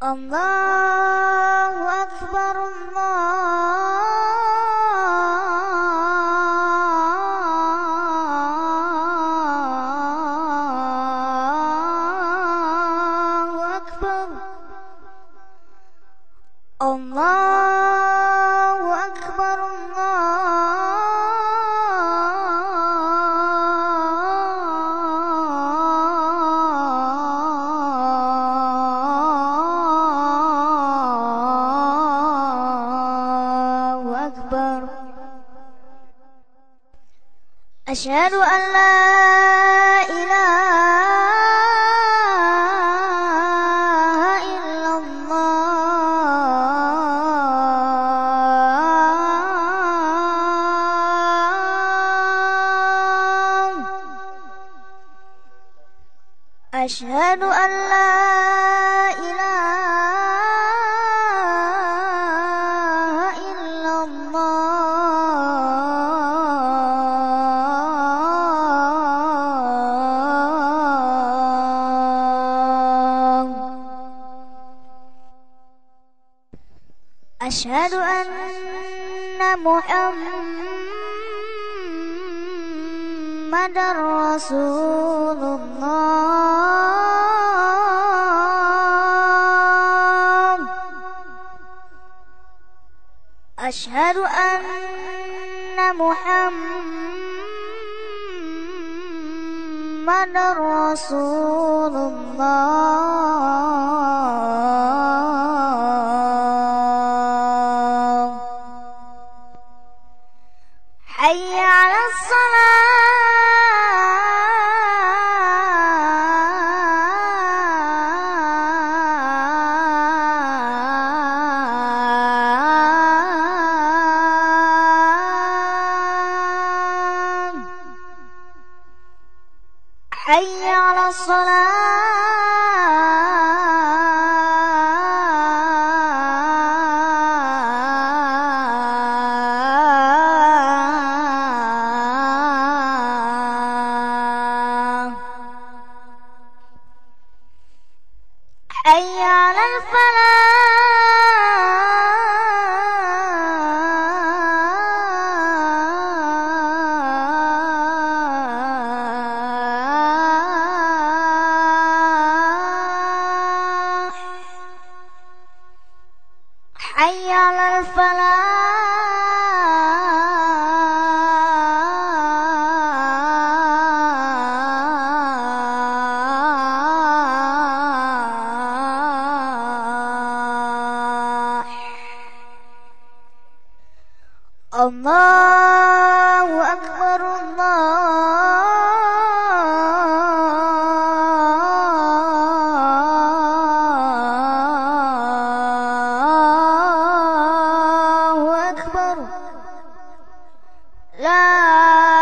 Allahu Akbar, Allahu Akbar, Allahu Akbar, Allahu Akbar. Asyhadu an la ilaha illallah. Asyhadu an la ilaha illallah. Asyhadu anna Muhammadar Rasulullah. Asyhadu anna Muhammadar Rasulullah. Hayya 'alas salah. Hayya 'alas salah. Hayya 'alal falah. Hayya 'alal falah. Allahu Akbar, Allahu Akbar. La